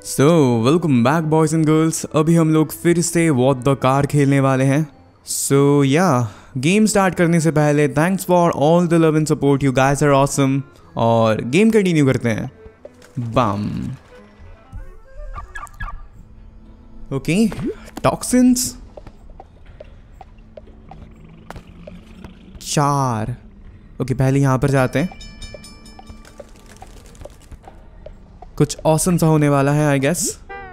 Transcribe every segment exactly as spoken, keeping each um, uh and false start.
So welcome back boys and girls. अभी हम लोग फिर से व्हाट द कार खेलने वाले हैं। सो या गेम स्टार्ट करने से पहले thanks for all the love and support, you guys are awesome. और गेम कंटिन्यू करते हैं। बम ओके, टॉक्सिन्स चार। ओके पहले यहाँ पर जाते हैं, कुछ ऑसम सा होने वाला है आई गेस।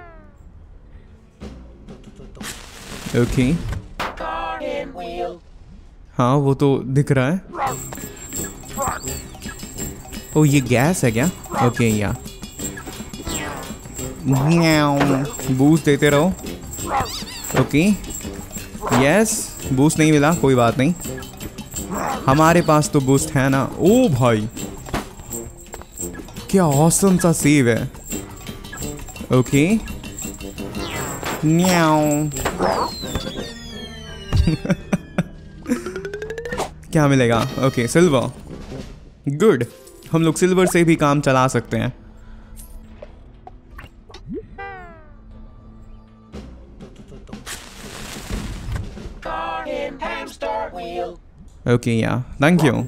ओके हाँ वो तो दिख रहा है। ओ ये गैस है क्या? ओके या बूस्ट देते रहो। ओके यस बूस्ट नहीं मिला, कोई बात नहीं, हमारे पास तो बूस्ट है ना। ओ भाई क्या ऑसम सा सेव है। ओके न्याऊ क्या मिलेगा? ओके सिल्वर, गुड, हम लोग सिल्वर से भी काम चला सकते हैं। ओके या थैंक यू।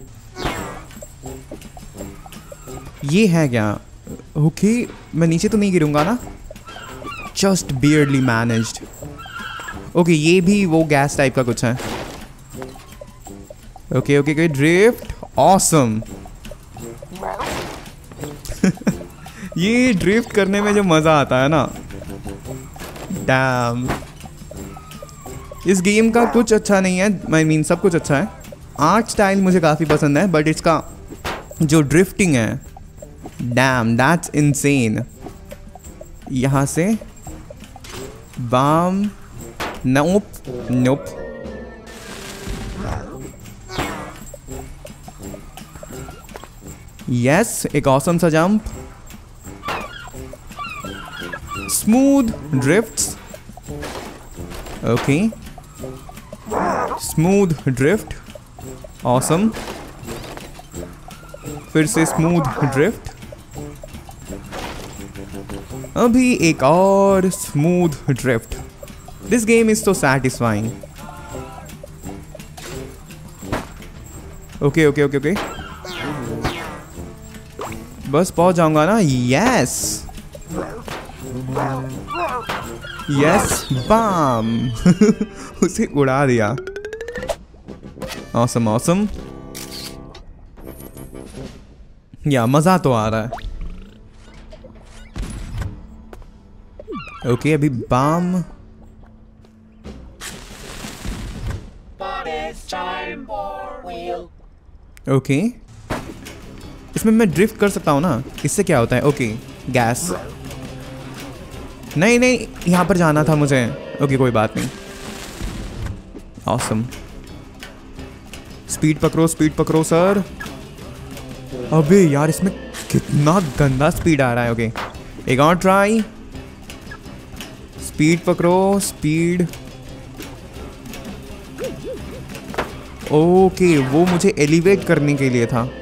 ये है क्या? ओके मैं नीचे तो नहीं गिरूंगा ना? Just barely managed. ओके ये भी वो गैस टाइप का कुछ है। Okay okay okay drift awesome. ये ड्रिफ्ट करने में जो मज़ा आता है ना, डैम। इस गेम का कुछ अच्छा नहीं है, आई मीन सब कुछ अच्छा है। आर्ट स्टाइल मुझे काफ़ी पसंद है, बट इसका जो ड्रिफ्टिंग है, डैम दैट्स इनसेन। यहाँ से बाम, नोप नोप, यस एक ऑसम सा jump, smooth drifts. Okay smooth drift awesome, फिर से स्मूथ ड्रिफ्ट, अभी एक और smooth drift. This game is so satisfying. Okay okay okay okay बस पहुंच जाऊंगा ना। यस यस बाम उसे उड़ा दिया। ऑसम ऑसम या मजा तो आ रहा है। ओके okay, अभी बाम। Okay okay. इसमें मैं ड्रिफ्ट कर सकता हूँ ना? इससे क्या होता है? ओके okay, गैस नहीं नहीं यहाँ पर जाना था मुझे। ओके okay, कोई बात नहीं। ऑसम स्पीड पकड़ो स्पीड पकड़ो सर। अबे यार इसमें कितना गंदा स्पीड आ रहा है। Okay okay. एक और ट्राई, स्पीड पकड़ो स्पीड। ओके वो मुझे एलिवेट करने के लिए था,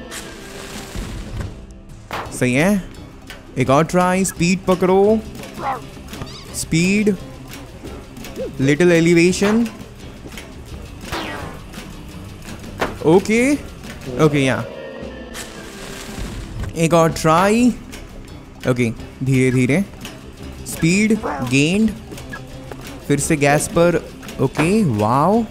सही है। एक और ट्राई, स्पीड पकड़ो speed, little elevation. Okay okay या एक और ट्राई। ओके धीरे धीरे स्पीड गेन्ड, फिर से गैस पर। ओके वाओ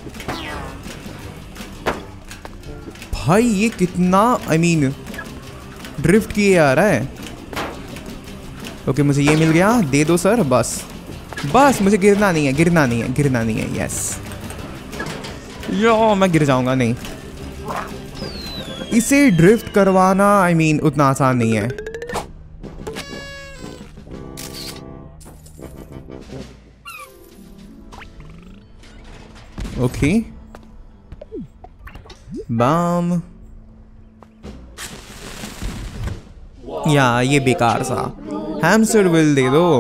भाई ये कितना आई मीन ड्रिफ्ट किए आ रहा है। ओके मुझे ये मिल गया, दे दो सर। बस बस मुझे गिरना नहीं है, गिरना नहीं है, गिरना नहीं है। यस यो मैं गिर जाऊंगा नहीं। इसे ड्रिफ्ट करवाना आई मीन उतना आसान नहीं है। ओके बम या ये बेकार सा हैमस्टर व्हील दे दो।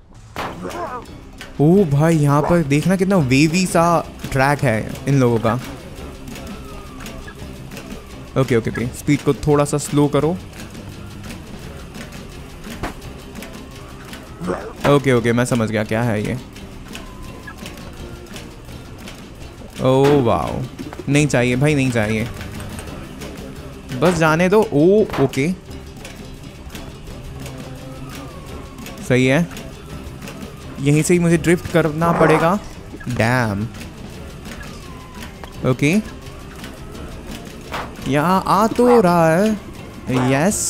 ओ भाई यहाँ पर देखना कितना वेवी सा ट्रैक है इन लोगों का। ओके ओके ओके स्पीड को थोड़ा सा स्लो करो। ओके ओके मैं समझ गया क्या है ये। ओह वाओ, नहीं चाहिए भाई, नहीं चाहिए, बस जाने दो। ओ ओके सही है, यहीं से ही मुझे ड्रिफ्ट करना पड़ेगा। डैम ओके, यहाँ आ तो रहा है। यस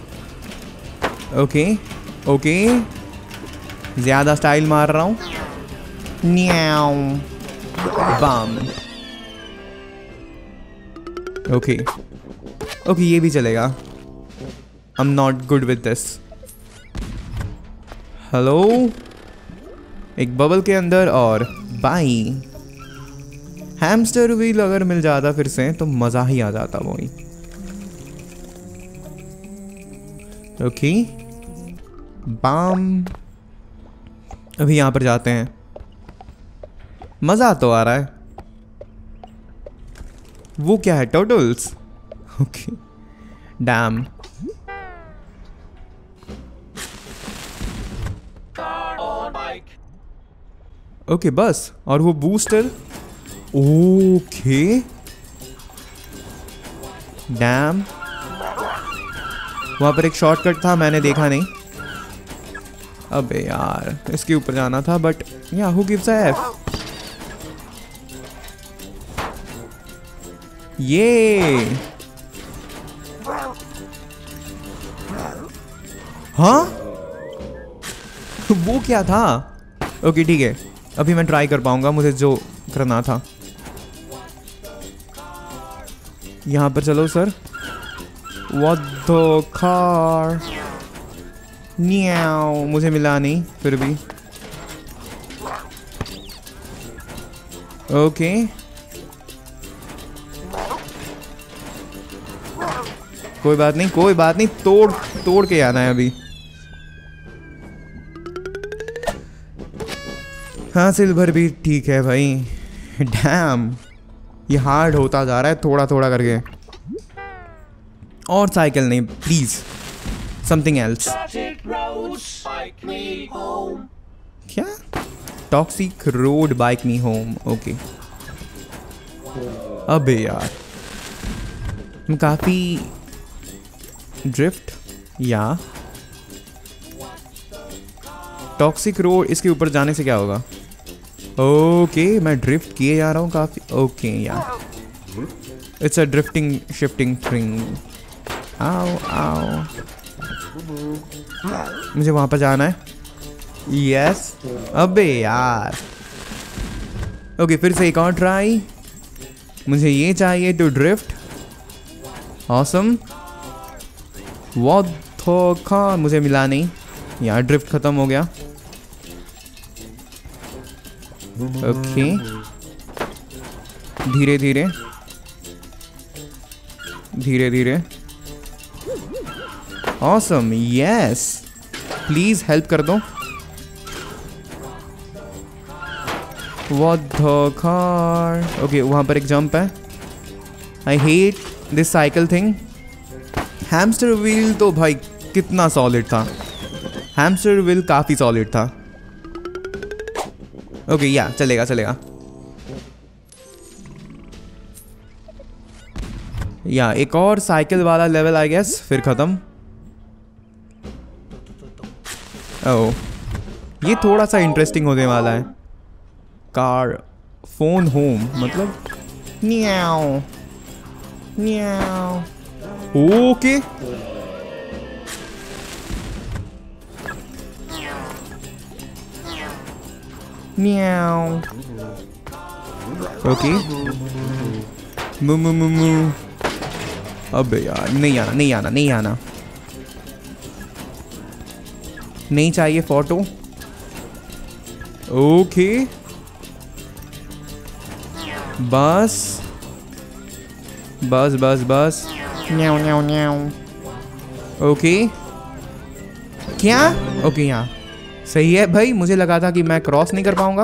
ओके ओके, ज़्यादा स्टाइल मार रहा हूँ। न्याऊ बम। ओके ओके ये भी चलेगा। I am not good with this. Hello, एक बबल के अंदर और बाई। हैमस्टर व्हील अगर मिल जाता फिर से तो मज़ा ही आ जाता वही। ओके बाम, अभी यहाँ पर जाते हैं। मज़ा तो आ रहा है। वो क्या है, टर्टल्स? Okay dam. ओके बस, और वो बूस्टर। ओके डैम, वहाँ पर एक शॉर्टकट था, मैंने देखा नहीं। अबे यार इसके ऊपर जाना था, बट या हु गिव्स अ एफ। ये हाँ वो क्या था? ओके ठीक है, अभी मैं ट्राई कर पाऊंगा मुझे जो करना था। यहाँ पर चलो सर। What the car? न्याओ, मुझे मिला नहीं फिर भी। ओके कोई बात नहीं, कोई बात नहीं, तोड़ तोड़ के आना है अभी। हाँ सिल्वर भी ठीक है भाई। डैम, ये हार्ड होता जा रहा है थोड़ा थोड़ा करके। और साइकिल नहीं प्लीज, समथिंग एल्स। क्या? Toxic road bike me home. Okay अबे यार काफी ड्रिफ्ट या टॉक्सिक रोड, इसके ऊपर जाने से क्या होगा? ओके मैं ड्रिफ्ट किए जा रहा हूँ काफी। Okay yeah it's a drifting shifting thing. आओ आओ, मुझे वहां पर जाना है। यस अबे यार। ओके फिर से एक और ट्राई। मुझे ये चाहिए to drift. Awesome. What the car, मुझे मिला नहीं यार, ड्रिफ्ट खत्म हो गया। ओके धीरे धीरे धीरे धीरे। ऑसम यस, प्लीज हेल्प कर दो। What the car. ओके वहां पर एक जंप है। I hate this cycle thing. Hamster wheel तो भाई कितना सॉलिड था। हैमस्टर व्हील काफी सॉलिड था। ओके या चलेगा चलेगा। या एक और साइकिल वाला लेवल आई गेस, फिर खत्म। ओह ये थोड़ा सा इंटरेस्टिंग होने वाला है। कार फोन होम मतलब न्याओ न्याओ। ओके न्याओ। ओके मु मु मु मु। अबे यार नहीं आना नहीं आना नहीं आना, नहीं चाहिए फोटो। ओके बस बस बस बस। न्याओ न्याओ न्याओ। ओके क्या? ओके यहाँ सही है भाई, मुझे लगा था कि मैं क्रॉस नहीं कर पाऊंगा।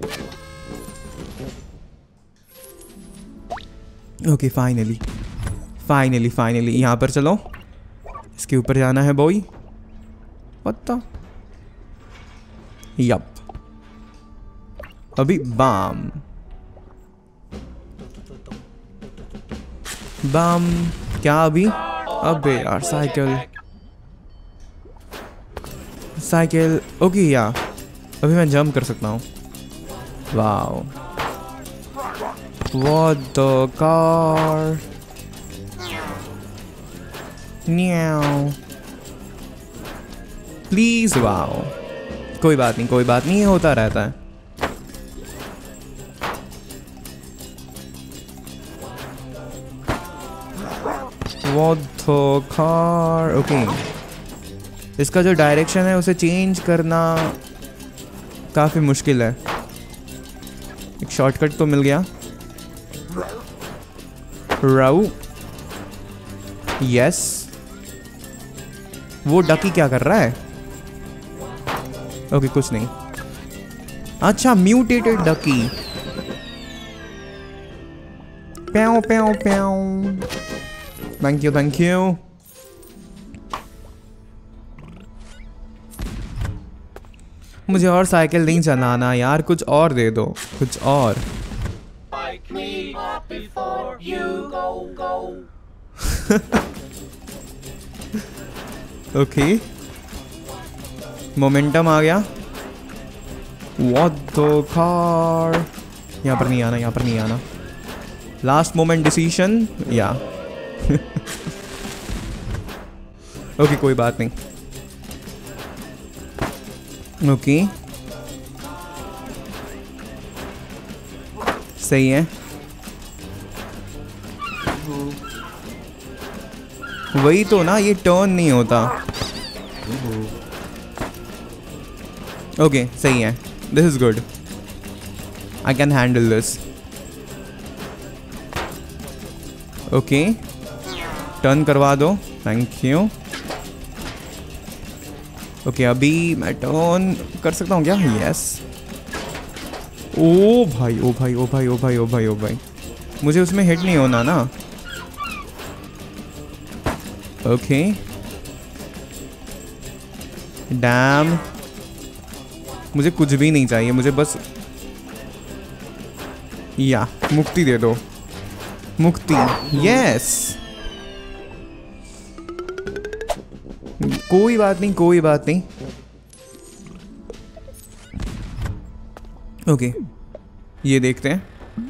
ओके फाइनली फाइनली फाइनली यहाँ पर चलो, इसके ऊपर जाना है बॉय। व्हाट द यप, अभी बाम बाम। क्या अभी? अबे यार साइकिल साइकिल ओके या अभी मैं जंप कर सकता हूँ। Wow, what the car. न्याओ प्लीज। वाओ, कोई बात नहीं कोई बात नहीं, ये होता रहता है। What the car? ओके, इसका जो डायरेक्शन है उसे चेंज करना काफ़ी मुश्किल है। एक शॉर्टकट तो मिल गया। राउ, यस। वो डकी क्या कर रहा है? ओके, कुछ नहीं। अच्छा, म्यूटेटेड डकी। प्याओ प्याओ प्याओ। Thank you thank you. मुझे और साइकिल नहीं चलाना यार, कुछ और दे दो, कुछ और। ओके, मोमेंटम आ गया। What the car. यहाँ पर नहीं आना, यहाँ पर नहीं आना। Last moment decision yeah okay, कोई बात नहीं। ओके, सही है। वही तो ना, ये टर्न नहीं होता। ओके, सही है। This is good, I can handle this. Okay, turn करवा दो, थैंक यू। ओके, अभी मैं टर्न कर सकता हूँ क्या? यस। ओ भाई ओ भाई ओ भाई ओ भाई ओ भाई ओ भाई, मुझे उसमें हिट नहीं होना ना। ओके, डैम, मुझे कुछ भी नहीं चाहिए, मुझे बस या मुक्ति दे दो, मुक्ति। यस, कोई बात नहीं कोई बात नहीं। ओके, ये देखते हैं।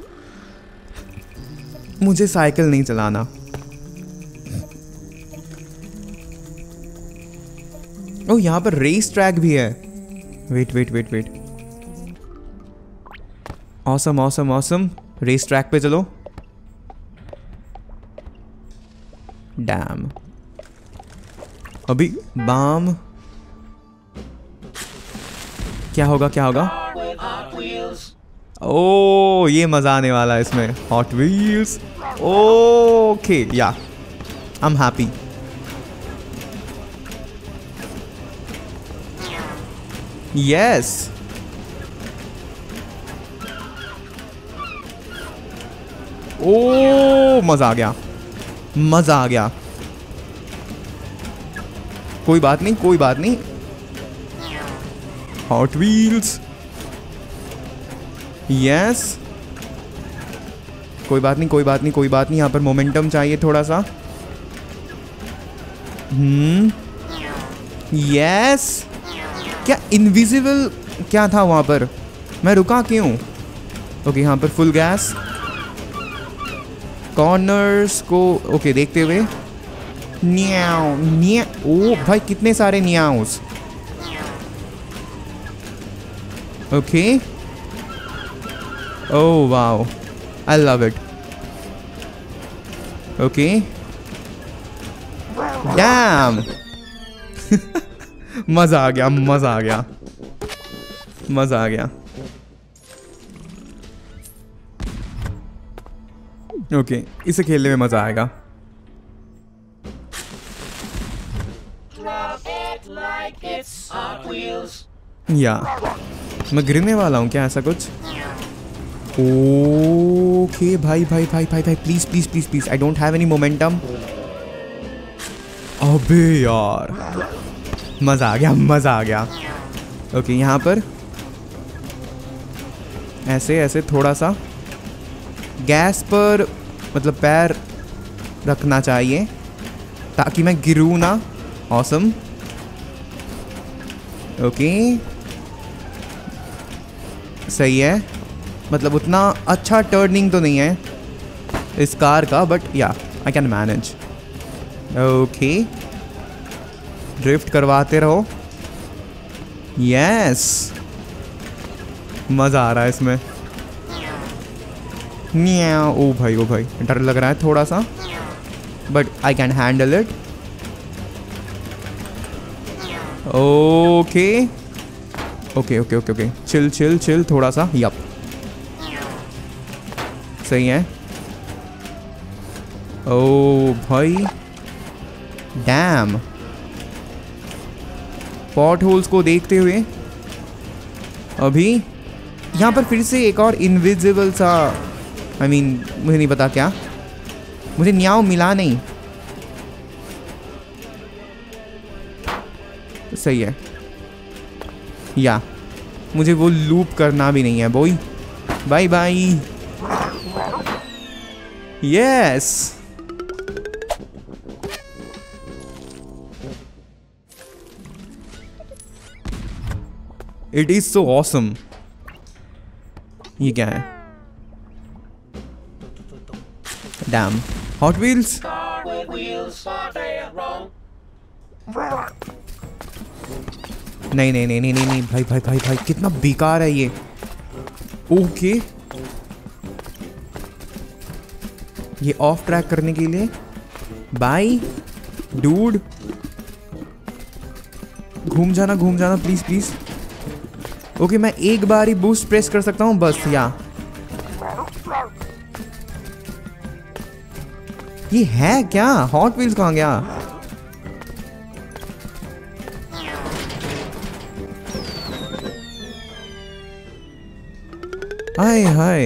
मुझे साइकिल नहीं चलाना। ओह, यहाँ पर रेस ट्रैक भी है। Wait wait wait wait, awesome awesome awesome. Race track पे चलो। डैम, अभी बाम। क्या होगा क्या होगा? ओ, ये मजा आने वाला है इसमें। Hot wheels. Okay, yeah I am happy. Yes, oh मजा आ गया, मजा आ गया। कोई बात नहीं कोई बात नहीं। Hot wheels. यस, कोई बात नहीं कोई बात नहीं कोई बात नहीं। यहाँ पर मोमेंटम चाहिए थोड़ा सा। हम्म, यस। क्या इनविजिबल क्या था वहां पर? मैं रुका क्यों? ओके, यहाँ पर फुल गैस। कॉर्नर्स को ओके देखते हुए। न्याओ न्या, ओ भाई कितने सारे न्याओस। Okay, oh wow, I love it. Okay, damn. मजा आ गया मजा आ गया मजा आ गया। ओके okay, इसे खेलने में मजा आएगा। या मैं गिरने वाला हूँ क्या? ऐसा कुछ। ओके भाई भाई भाई भाई भाई, please please please please, I don't have any momentum. अबे यार, मजा आ गया मजा आ गया। ओके, यहाँ पर ऐसे ऐसे थोड़ा सा गैस पर मतलब पैर रखना चाहिए ताकि मैं गिरूँ ना। ऑसम। ओके, सही है। मतलब उतना अच्छा टर्निंग तो नहीं है इस कार का, but yeah I can manage. Okay, drift करवाते रहो। यस, मज़ा आ रहा है इसमें। म्याऊ। ओ भाई ओ भाई, डर लग रहा है थोड़ा सा, but I can handle it. Okay okay okay okay okay, chill chill chill थोड़ा सा। यप, सही है। ओ भाई, डैम। पॉट होल्स को देखते हुए अभी यहाँ पर फिर से एक और इनविजिबल सा, आई I मीन mean, मुझे नहीं पता क्या, मुझे न्याव मिला नहीं। सही है, या मुझे वो लूप करना भी नहीं है boy. Bye bye. Yes, it is so awesome. ये क्या है? Damn, hot wheels. नहीं नहीं नहीं नहीं नहीं नहीं भाई भाई भाई भाई, कितना बेकार है ये। ओके, ये ऑफ ट्रैक करने के लिए बाय डूड। घूम जाना घूम जाना प्लीज प्लीज। ओके, मैं एक बार ही बूस्ट प्रेस कर सकता हूँ बस। या ये है क्या? हॉट व्हील्स कहाँ गया? हाय हाय,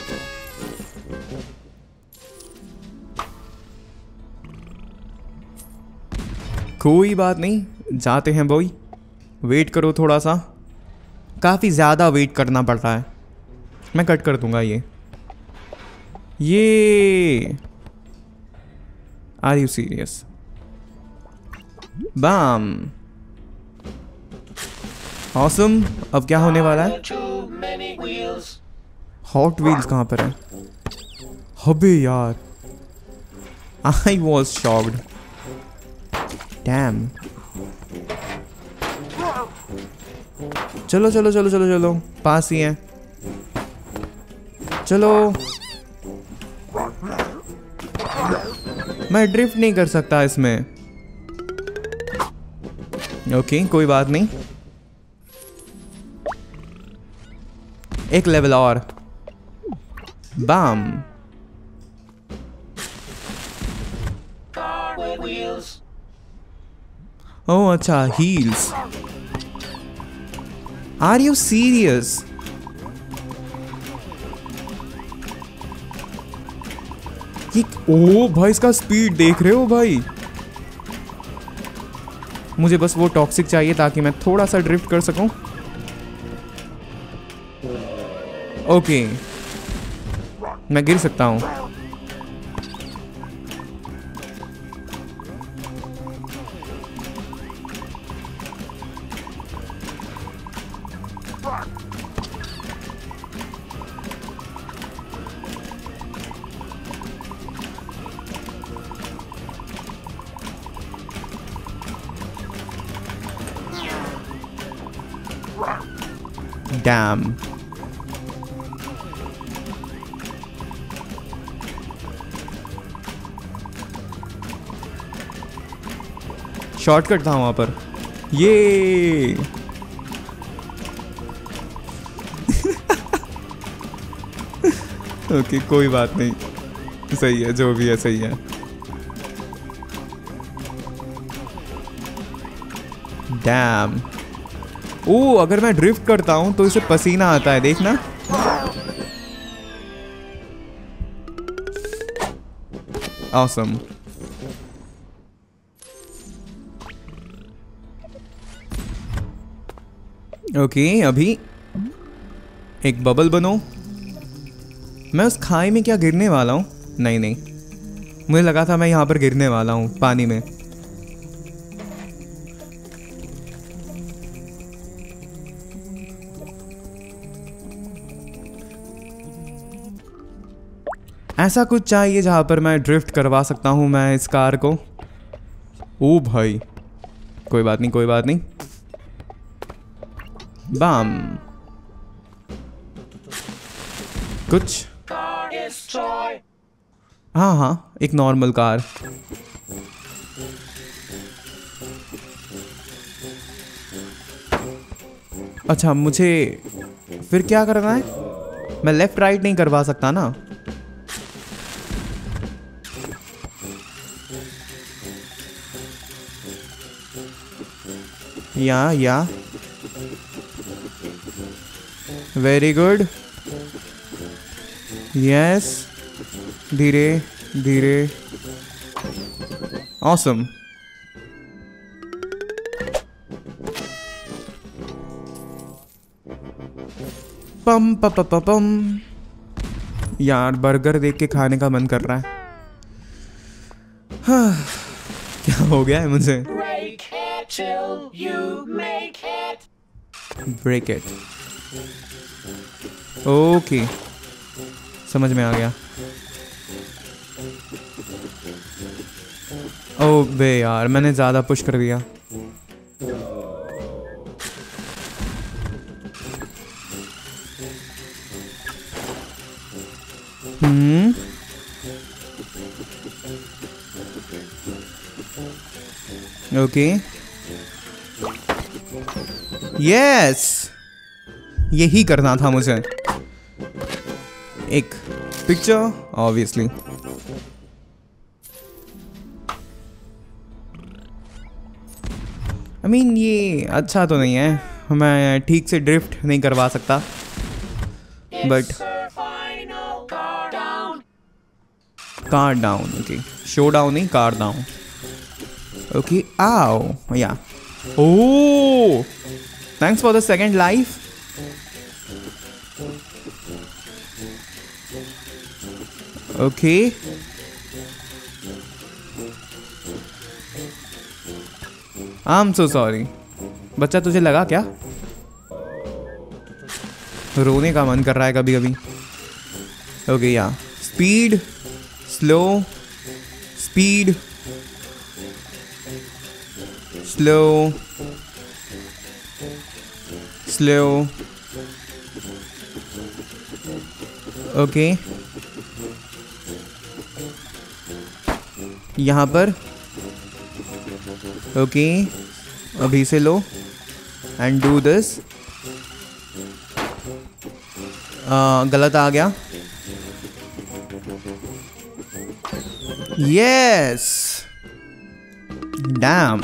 कोई बात नहीं, जाते हैं बॉय। वेट करो थोड़ा सा, काफ़ी ज़्यादा वेट करना पड़ता है। मैं कट कर दूंगा ये ये are you serious? Bam, awesome. अब क्या होने वाला है? हॉट व्हील्स कहाँ पर है? अबे यार, आई वॉज शॉक्ड। डैम। चलो चलो चलो चलो चलो, पास ही है। चलो, मैं ड्रिफ्ट नहीं कर सकता इसमें। ओके, कोई बात नहीं, एक लेवल और। बाम। ओह अच्छा, हील्स। Are you serious? ये ओ भाई, इसका स्पीड देख रहे हो भाई? मुझे बस वो टॉक्सिक चाहिए ताकि मैं थोड़ा सा ड्रिफ्ट कर सकूं। ओके, मैं गिर सकता हूं। डैम। शॉर्टकट था वहां पर। ये ओके, कोई बात नहीं, सही है, जो भी है सही है। डैम। ओ, अगर मैं ड्रिफ्ट करता हूं तो इसे पसीना आता है, देखना। ऑसम। ओके अभी एक बबल बनो। मैं उस खाई में क्या गिरने वाला हूँ? नहीं नहीं, मुझे लगा था मैं यहाँ पर गिरने वाला हूँ पानी में। ऐसा कुछ चाहिए जहाँ पर मैं ड्रिफ्ट करवा सकता हूँ मैं इस कार को। ओ भाई, कोई बात नहीं कोई बात नहीं। बाम। कुछ हाँ हाँ, एक नॉर्मल कार। अच्छा, मुझे फिर क्या करना है? मैं लेफ्ट राइट नहीं करवा सकता ना? या या वेरी गुड। यस, धीरे धीरे। ऑसम। पम पम पम पम। यार बर्गर देख के खाने का मन कर रहा है। हाँ, क्या हो गया है मुझे? Break it. ओके, समझ में आ गया। ओ बे यार, मैंने ज़्यादा पुश कर दिया। हम्म ओके, यस, यही करना था मुझे। एक पिक्चर ऑब्वियसली। आई मीन ये अच्छा तो नहीं है, मैं ठीक से ड्रिफ्ट नहीं करवा सकता, but car down. Okay, show down नहीं, कार डाउन। ओके, आओ yeah. Oh, thanks for the second life. Okay, I am so sorry. बच्चा, तुझे लगा क्या? रोने का मन कर रहा है कभी कभी। Okay yeah, speed, slow, speed, slow, slow. Okay, यहाँ पर। ओके, अभी से लो एंड डू दिस। गलत आ गया। Yes, dam.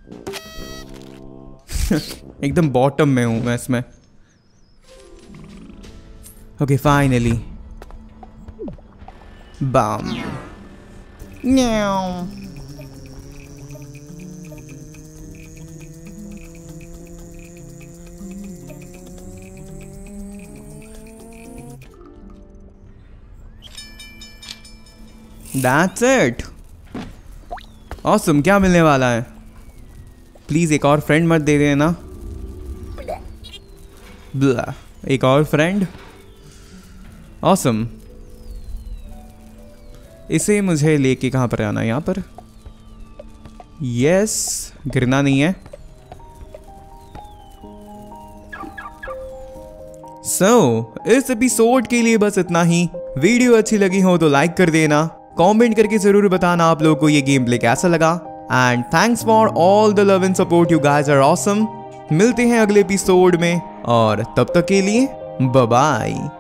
एकदम बॉटम में हूं मैं इसमें। Okay, finally. बम। न्याउ। That's it. Awesome, क्या मिलने वाला है? प्लीज एक और फ्रेंड मत दे देना। ब्ला, एक और फ्रेंड। Awesome. इसे मुझे लेके कहाँ पर आना है? यहाँ पर। यस, गिरना नहीं है। सो so, इस एपिसोड के लिए बस इतना ही। वीडियो अच्छी लगी हो तो लाइक कर देना, कमेंट करके जरूर बताना आप लोगों को ये गेम प्ले कैसा लगा। And thanks for all the love and support, you guys are awesome. मिलते हैं अगले एपिसोड में, और तब तक के लिए बाय बाय।